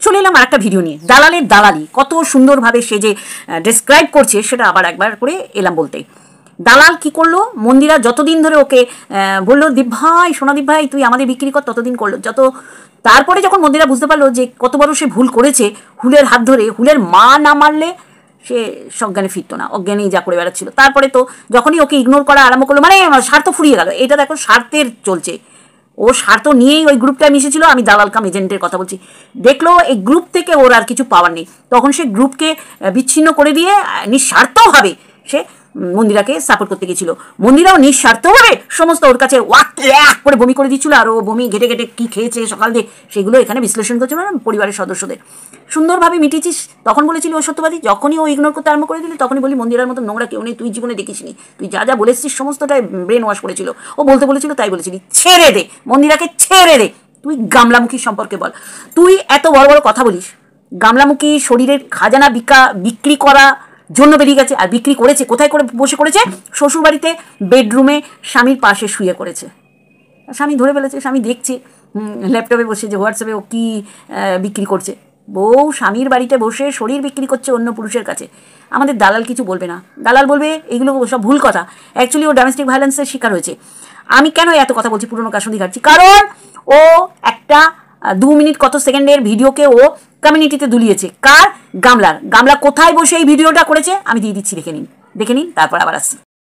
চলে এলাম আর একটা ভিডিও নিয়ে, দালালের দালালি কত সুন্দরভাবে সে যে ডেসক্রাইব করছে সেটা আবার একবার করে এলাম বলতে। দালাল কি করলো, মন্দিরা যতদিন ধরে ওকে বললো দীপ ভাই, সোনাদীপ ভাই তুই আমাদের বিক্রি কর, ততদিন করলো। তারপরে যখন মন্দিরা বুঝতে পারলো যে কত বড় সে ভুল করেছে, হুলের হাত ধরে, হুলের মা না মারলে সে সজ্ঞানে ফিরতো না, অজ্ঞানেই যা করে বেড়াচ্ছিল। তারপরে তো যখনই ওকে ইগনোর করা আরম্ভ করলো, মানে স্বার্থ ফুরিয়ে গেল। এটা দেখো স্বার্থের চলছে, ও স্বার্থ নিয়েই ওই গ্রুপটায় মিশেছিল। আমি দালাল কাম এজেন্টের কথা বলছি। দেখলো এই গ্রুপ থেকে ওর আর কিছু পাওয়ার নেই, তখন সে গ্রুপকে বিচ্ছিন্ন করে দিয়ে নিঃস্বার্থভাবে সে মন্দিরাকে সাপোর্ট করতে গেছিল। মন্দিরাও নিঃস্বার্থভাবে সমস্ত ওর কাছে ওয়াক করে বমি করে দিচ্ছিল, আর ও বমি ঘেটে ঘেটে কী খেয়েছে সকাল দিয়ে সেগুলো এখানে বিশ্লেষণ করছিল না পরিবারের সদস্যদের। সুন্দরভাবে মিটিয়েছিস, তখন বলেছিলি ও সত্যবাদী। যখনই ও ইগনোর করতে আরম্ভ করে দিলি তখনই বলি মন্দিরার মতো নোংরা কেউ নেই, তুই জীবনে দেখিসনি, তুই যা যা বলেছিস সমস্তটাই ব্রেন ওয়াশ করেছিল। ও বলতে বলেছিল তাই বলেছিলি। ছেড়ে দে মন্দিরাকে, ছেড়ে দে। তুই গামলামুখী সম্পর্কে বল। তুই এত বড় বড় কথা বলিস, গামলামুখী শরীরের খাজানা বিক্রি করা জন্য বেরিয়ে গেছে। আর বিক্রি করেছে কোথায় করে বসে করেছে? শ্বশুরবাড়িতে বেডরুমে স্বামীর পাশে শুয়ে করেছে। স্বামী ধরে ফেলেছে, স্বামী দেখছে ল্যাপটপে বসে যে হোয়াটসঅ্যাপে ও কী বিক্রি করছে। বউ স্বামীর বাড়িতে বসে শরীর বিক্রি করছে অন্য পুরুষের কাছে। আমাদের দালাল কিছু বলবে না, দালাল বলবে এগুলো সব ভুল কথা। অ্যাকচুয়ালি ও ডোমেস্টিক ভায়োলেন্সের শিকার হয়েছে। আমি কেন এত কথা বলছি, পুরনো কাসুন্দি ঘাটছি? কারণ ও একটা 2 মিনিট কত সেকেন্ডের ভিডিওকে ও কমিউনিটিতে দুলিয়েছে। কার? গামলার। গামলা কোথায় বসে এই ভিডিওটা করেছে আমি দিয়ে দিচ্ছি, দেখে নিন তারপর আবার আসছি।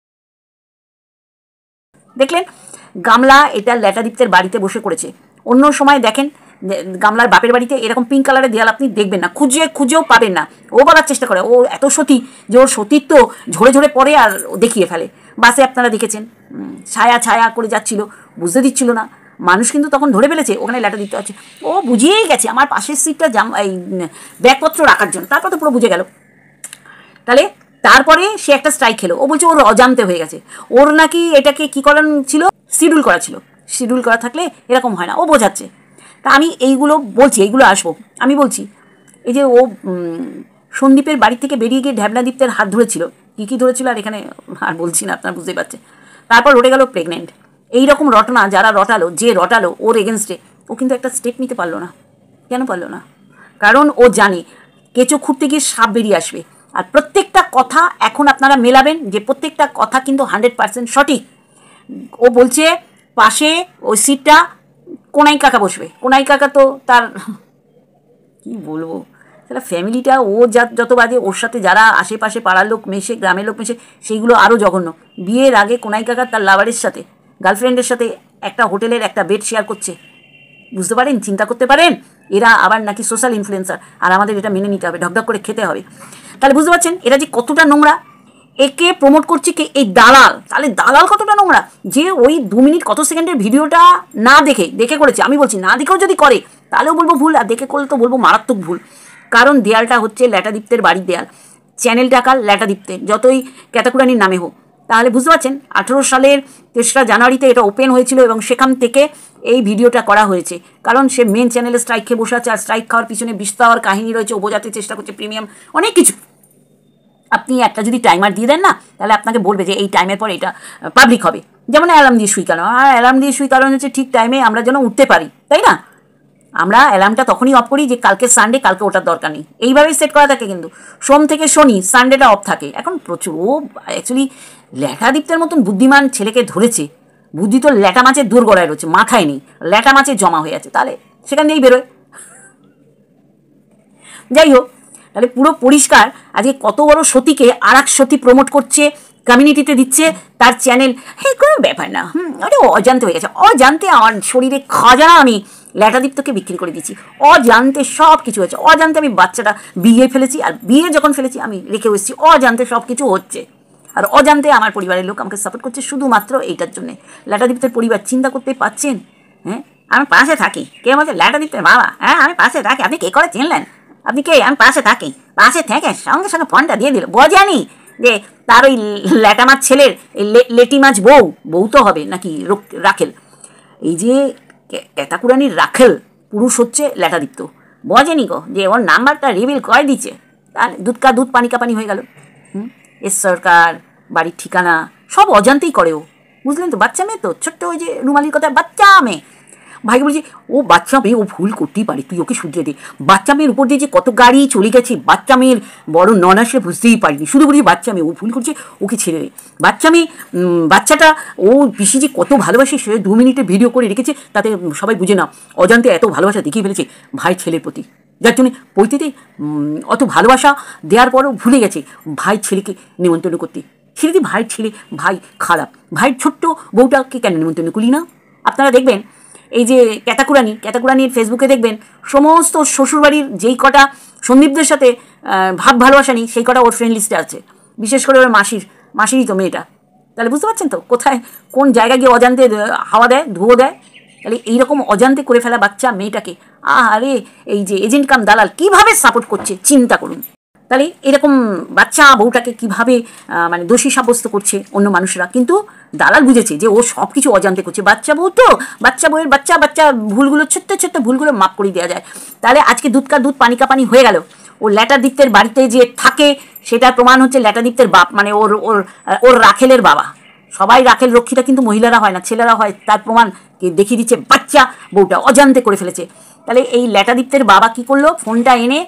দেখলেন, গামলা এটা ল্যাটাদীপ্তের বাড়িতে বসে করেছে। অন্য সময় দেখেন গামলার বাপের বাড়িতে এরকম পিঙ্ক কালারের দেয়াল আপনি দেখবেন না, খুঁজেও পাবেন না। ও বলার চেষ্টা করে ও এত সতী যে ওর সতীত্ব ঝরে ঝরে পড়ে আর দেখিয়ে ফেলে। বাসে আপনারা দেখেছেন ছায়া ছায়া করে যাচ্ছিল, বুঝতে দিচ্ছিল না মানুষ, কিন্তু তখন ধরে ফেলেছে ওখানে ল্যাটা দিতে হচ্ছে। ও বুঝিয়েই গেছে আমার পাশের সিটটা এই ব্যাগপত্র রাখার জন্য। তারপর তো পুরো বুঝে গেল। তাহলে তারপরে সে একটা স্ট্রাইক খেলো। ও বলছে ওর অজান্তে হয়ে গেছে, ওর নাকি এটাকে কী করানো ছিল, শিডিউল করা ছিল। শিডিউল করা থাকলে এরকম হয় না, ও বোঝাচ্ছে। তা আমি এইগুলো বলছি, এইগুলো আসবো। আমি বলছি এই যে ও সন্দীপের বাড়ি থেকে বেরিয়ে গিয়ে ঢ্যাবনাদীপ্তের হাত ধরেছিল, কী ধরেছিল আর এখানে আর বলছি না, আপনারা বুঝতেই পারছে। তারপর রটে গেল প্রেগনেন্ট। এইরকম রটনা যারা রটালো ওর এগেনস্টে, ও কিন্তু একটা স্টেপ নিতে পারলো না। কেন পারলো না? কারণ ও জানে কেঁচো খুঁড়তে গিয়ে সাপ বেরিয়ে আসবে। আর প্রত্যেকটা কথা এখন আপনারা মেলাবেন যে প্রত্যেকটা কথা কিন্তু 100% সঠিক। ও বলছে পাশে ওই সিটটা কোনাই কাকা বসবে। কোনাই কাকা তো তার কী বলবো, তাহলে ফ্যামিলিটা ও যত বাজে, ওর সাথে যারা আশেপাশে পাড়ার লোক মেশে, গ্রামের লোক মেশে, সেইগুলো আরও জঘন্য। বিয়ের আগে কোনাই কাকা তার লাভারের সাথে, গার্লফ্রেন্ডের সাথে একটা হোটেলের একটা বেড শেয়ার করছে। বুঝতে পারেন, চিন্তা করতে পারেন? এরা আবার নাকি সোশ্যাল ইনফ্লুয়েন্সার, আর আমাদের এটা মেনে নিতে হবে, ঢকঢক করে খেতে হবে। তাহলে বুঝতে পারছেন এরা যে কতটা নোংরা। একে প্রমোট করছে কে? এই দালাল। তাহলে দালাল কতটা নোংরা যে ওই 2 মিনিট কত সেকেন্ডের ভিডিওটা না দেখে করেছে। আমি বলছি না দেখেও যদি করে তাহলেও বলবো ভুল, আর দেখে করলে তো বলবো মারাত্মক ভুল। কারণ দেয়ালটা হচ্ছে ল্যাটাদীপ্তের বাড়ির দেয়াল, চ্যানেল টাকার ল্যাটাদীপ্তের, যতই ক্যাতাকুরানির নামে হোক। তাহলে বুঝতে পারছেন 18 সালের 3রা জানুয়ারিতে এটা ওপেন হয়েছিল এবং সেখান থেকে এই ভিডিওটা করা হয়েছে। কারণ সে মেন চ্যানেলে স্ট্রাইক খেয়ে বসে আছে, আর স্ট্রাইক খাওয়ার পিছনে বিস্তার কাহিনী রয়েছে, ও বোঝাতে চেষ্টা করছে প্রিমিয়াম অনেক কিছু। আপনি একটা যদি টাইমার দিয়ে দেন না, তাহলে আপনাকে বলবে যে এই টাইমের পর এটা পাবলিক হবে। যেমন অ্যালার্ম দিয়ে শুই কেন? আর অ্যালার্ম দিয়ে শুই কারণ হচ্ছে ঠিক টাইমে আমরা যেন উঠতে পারি, তাই না? আমরা অ্যালার্মটা তখনই অফ করি যে কালকে সানডে, কালকে ওটার দরকার নেই, এইভাবেই সেট করা থাকে। কিন্তু সোম থেকে শনি সানডেটা অফ থাকে। এখন প্রচুর ও অ্যাকচুয়ালি ল্যাটাদীপ্তের মতন বুদ্ধিমান ছেলেকে ধরেছে। বুদ্ধি তো ল্যাটা মাছের দোরগড়ায় রয়েছে, মাথায় নেই, ল্যাটা মাছের জমা হয়ে আছে, তাহলে সেখান দিয়েই বেরোয়। যাই হোক, তাহলে পুরো পরিষ্কার আজকে কত বড় সতীকে আর এক সতী প্রমোট করছে, কমিউনিটিতে দিচ্ছে তার চ্যানেল। হ্যাঁ, কোনো ব্যাপার না, ওটা অজান্তে হয়ে গেছে। অজান্তে আমার শরীরে খাজানা আমি ল্যাটাদীপ্তকে বিক্রি করে দিচ্ছি। অজান্তে সব কিছু হচ্ছে। অজান্তে আমি বাচ্চাটা বিয়ে ফেলেছি, আর বিয়ে যখন ফেলেছি আমি রেখেও এসেছি। অজান্তে সব কিছু হচ্ছে, আর অজান্তে আমার পরিবারের লোক আমাকে সাপোর্ট করছে শুধুমাত্র এইটার জন্যে। ল্যাটাদীপ্তের পরিবার চিন্তা করতে পারছেন? হ্যাঁ, আমি পাশে থাকি। কে বলছে ল্যাটাদীপ্তের বাবা? হ্যাঁ, আমি পাশে থাকি। আপনি কে করে চিনলেন? আপনি কে? আমি পাশে থাকি। পাশে থেকে সঙ্গে সঙ্গে ফোনটা দিয়ে দিল। বোঝানি যে তার ওই ল্যাটা মাছ ছেলের লেটি মাছ বউ তো হবে নাকি রাখেল। এই যে ক্যাতাকুরানির রাখেল পুরুষ হচ্ছে ল্যাটাদীপ্ত। বোঝেনি গো যে ওর নাম্বারটা রিভিল করে দিচ্ছে। তার দুধ কা দুধ পানি কা পানি হয়ে গেল। এস সরকার, বাড়ির ঠিকানা সব অজান্তেই করে ও। বুঝলেন তো? বাচ্চা মেয়ে তো, ছোট্ট ওই যে রুমালির কথা, বাচ্চা মেয়ে। ভাইকে বলছি ও বাচ্চা মেয়ে, ও ভুল করতেই পারে, তুই ওকে শুধরে দে। বাচ্চা মেয়ের উপর দিয়ে যে কত গাড়ি চলে গেছে, বাচ্চা মেয়ের বড় নন আসলে বুঝতেই পারিনি, শুধু বলছি বাচ্চা মেয়ে, ও ভুল করছে, ওকে ছেড়ে দে। বাচ্চা মেয়ে, বাচ্চাটা ও পিসি যে কত ভালোবাসে সে 2 মিনিটে ভিডিও করে রেখেছে, তাতে সবাই বুঝে না অজান্তে এত ভালোবাসা দেখিয়ে ফেলেছে ভাই ছেলের প্রতি, যার জন্যে পৈতেতে অত ভালোবাসা দেওয়ার পরও ভুলে গেছে ভাই ছেলেকে নিমন্ত্রণ করতে। ছেড়ে ভাইয়ের ছেলে, ভাই খারাপ, ভাইয়ের ছোট্ট বউটাকে কেন নিমন্ত্রণ করি না? আপনারা দেখবেন এই যে ক্যাতাকুরানির ফেসবুকে দেখবেন সমস্ত শ্বশুরবাড়ির যেই কটা সন্দীপদের সাথে ভাব ভালোবাসা নেই সেই কটা ওর ফ্রেন্ড লিস্টে আছে, বিশেষ করে ওর মাসিরই তো মেয়েটা। তাহলে বুঝতে পারছেন তো কোথায় কোন জায়গায় গিয়ে অজান্তে হাওয়া দেয়, ধুয়ো দেয়। তাহলে এইরকম অজান্তে করে ফেলা বাচ্চা মেয়েটাকে আরে এই যে এজেন্ট কাম দালাল কীভাবে সাপোর্ট করছে চিন্তা করুন। তাহলে এরকম বাচ্চা বউটাকে কীভাবে মানে দোষী সাব্যস্ত করছে অন্য মানুষরা, কিন্তু দালাল বুঝেছে যে ও সব কিছু অজান্তে করছে। বাচ্চা বউ তো, বাচ্চা বউয়ের বাচ্চা ভুলগুলো, ছোট্ট ভুলগুলো মাপ করে দেওয়া যায়। তাহলে আজকে দুধ কা দুধ পানি কা পানি হয়ে গেল। ও ল্যাটাদীপ্তের বাড়িতে যে থাকে সেটার প্রমাণ হচ্ছে ল্যাটাদীপ্তের বাপ, মানে ওর ওর ওর রাখেলের বাবা। সবাই রাখেল রক্ষীটা কিন্তু মহিলারা হয় না, ছেলেরা হয়, তার প্রমাণ দেখিয়ে দিচ্ছে বাচ্চা বউটা অজান্তে করে ফেলেছে। তাহলে এই ল্যাটাদীপ্তের বাবা কি করলো, ফোনটা এনে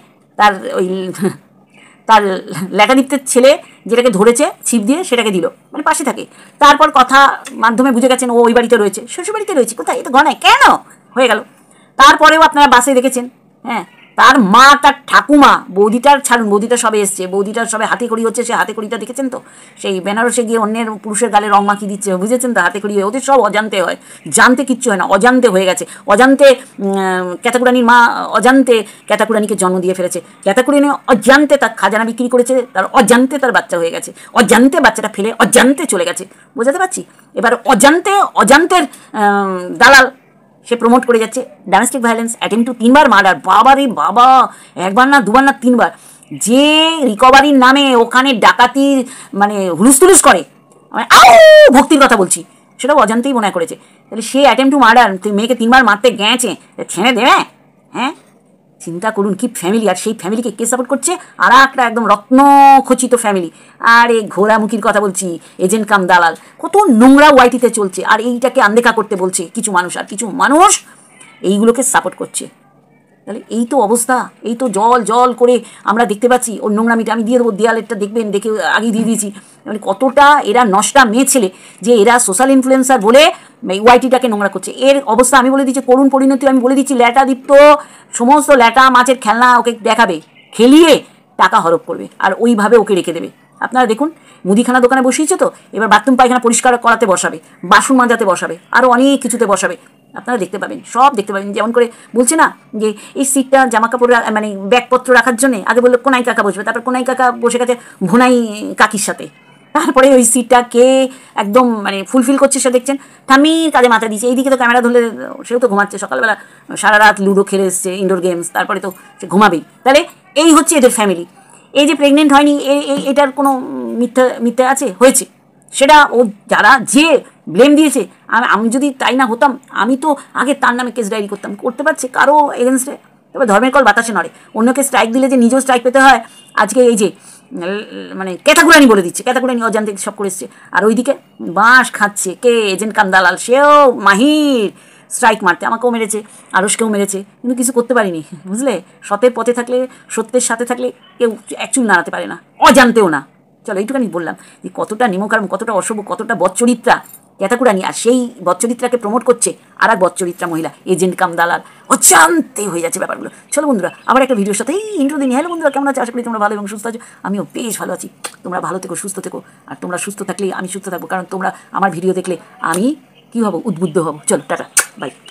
তার ল্যাটাদীপ্তের ছেলে যেটাকে ধরেছে ছিপ দিয়ে সেটাকে দিল, মানে পাশে থাকে। তারপর কথা মাধ্যমে বুঝে গেছেন ও ওই বাড়িতে রয়েছে, শ্বশুরবাড়িতে রয়েছে, কোথায় এটা গণায় কেন হয়ে গেল। তারপরেও আপনারা বাসে দেখেছেন, হ্যাঁ, তার মা তার ঠাকুমা, বৌদিটার ছাড়ুন, বৌদিটা সবে এসছে, বৌদিটার সবে হাতে খড়ি হচ্ছে, সে হাতে খড়িটা দেখেছেন তো, সেই বেনারসে গিয়ে অন্যের পুরুষের গালে রং মাখিয়ে দিচ্ছে, বুঝেছেন তো, হাতে খড়ি হয়ে, ওদের সব অজান্তে হয়, জানতে কিচ্ছু হয় না, অজান্তে হয়ে গেছে। অজান্তে ক্যাতাকুরানির মা অজান্তে ক্যাতাকুরানিকে জন্ম দিয়ে ফেলেছে, ক্যাতাকুরানি অজান্তে তার খাজানা বিক্রি করেছে, তার অজান্তে তার বাচ্চা হয়ে গেছে, অজান্তে বাচ্চাটা ফেলে অজান্তে চলে গেছে, বোঝাতে পারছি? এবার অজান্তের দালাল সে প্রমোট করে যাচ্ছে ডোমেস্টিক ভায়োলেন্স, অ্যাটেম্প টু 3বার মার্ডার। বাবা রে বাবা, 1বার না 2বার না 3বার, যে রিকভারির নামে ওখানে ডাকাতির মানে হুলুস করে, মানে ভক্তির কথা বলছি, সেটাও অজান্তেই মনে করেছে। তাহলে সে অ্যাটেম্প টু মার্ডার, তুই মেয়েকে 3বার মারতে গেছে, ছেড়ে দেবে? হ্যাঁ, চিন্তা করুন কি ফ্যামিলি। আর সেই ফ্যামিলিকে কে সাপোর্ট করছে? আর একটা একদম রত্নখচিত ফ্যামিলি। আর এই ঘোড়ামুখীর কথা বলছি, এজেন্ট কাম দালাল, কত নোংরা ওয়াইটিতে চলছে, আর এইটাকে আনদেখা করতে বলছে কিছু মানুষ, আর কিছু মানুষ এইগুলোকে সাপোর্ট করছে। তাহলে এই তো অবস্থা, এই তো জল করে আমরা দেখতে পাচ্ছি ওর নোংরামিটা। আমি দিয়ে দেবো দেয়ালেরটা, দেখবেন, দেখে আগে দিয়ে দিয়েছি, মানে কতটা এরা নষ্টা মেয়ে ছেলে, যে এরা সোশ্যাল ইনফ্লুয়েন্সার বলে এই ওয়াইটিটাকে নোংরা করছে। এর অবস্থা আমি বলে দিচ্ছি, করুণ পরিণতি আমি বলে দিচ্ছি। ল্যাটাদীপ্ত সমস্ত ল্যাটা মাছের খেলনা ওকে দেখাবে, খেলিয়ে টাকা হরপ করবে, আর ওইভাবে ওকে রেখে দেবে। আপনারা দেখুন, মুদিখানা দোকানে বসিয়েছে তো, এবার বাথরুম পায়খানা পরিষ্কার করাতে বসাবে, বাসন মাজাতে বসাবে, আরও অনেক কিছুতে বসাবে। আপনারা দেখতে পাবেন, সব দেখতে পাবেন। যেমন করে বলছে না যে এই সিটটা জামা কাপড় মানে ব্যাগপত্র রাখার জন্যে, আগে বললো কোনাই কাকা বসবে, তারপর কোনাই কাকা বসে গেছে ভোনাই কাকির সাথে, তারপরে ওই সিটটা কে একদম মানে ফুলফিল করছে সে দেখছেন, ঠামির কাজে মাথা দিয়েছে। এইদিকে তো ক্যামেরা ধরলে সেও তো ঘুমাচ্ছে, সকালবেলা সারা রাত লুডো খেলে এসছে, ইনডোর গেমস, তারপরে তো সে ঘুমাবেই। তাহলে এই হচ্ছে এদের ফ্যামিলি। এই যে প্রেগনেন্ট হয়নি, এটার কোনো মিথ্যা আছে? হয়েছে। সেটা ও যারা যে ব্লেম দিয়েছে, আমি যদি তাই না হতাম, আমি তো আগে তার নামে কেস ডায়েরি করতে পারছে কারো এগেনস্টে। তবে ধর্মের কল বাতাসে নড়ে, অন্যকে স্ট্রাইক দিলে যে নিজেও স্ট্রাইক পেতে হয়, আজকে এই যে মানে ক্যাতাকুরানি বলে দিচ্ছে, ক্যাতাকুরানি অজান্তে সব করে এসছে। আর ওইদিকে বাঁশ খাচ্ছে কে? এজেন্ট কাম দালাল, সেও মাহির স্ট্রাইক মারতে, আমাকেও মেরেছে, আরসকেও মেরেছে, কিন্তু কিছু করতে পারিনি, বুঝলে? সতের পথে থাকলে, সত্যের সাথে থাকলে কেউ একচুল নাড়াতে পারে না, অজান্তেও না। চলো এইটুখানি বললাম যে কতটা নিমকার, কতটা অশুভ, কতটা বচ্চরিত্রা ক্যাতাকুরানি। আর সেই বচ্চরিত্রাকে প্রমোট করছে আর এক বচ্চরিত্রা মহিলা, এজেন্ট কাম দালাল, অজান্তে হয়ে যাচ্ছে ব্যাপারগুলো। চলো বন্ধুরা, আবার একটা ভিডিওর সাথে ইন্ট্রো দিন। হ্যালো বন্ধুরা, কেমন আছো? আশা করি তোমরা ভালো এবং সুস্থ আছো। আমিও বেশ ভালো আছি। তোমরা ভালো থেকো, সুস্থ থেকো। আর তোমরা সুস্থ থাকলেই আমি সুস্থ থাকবো, কারণ তোমরা আমার ভিডিও দেখলে আমি কী হব? উদ্বুদ্ধ হব। চলো টাটা, বাই।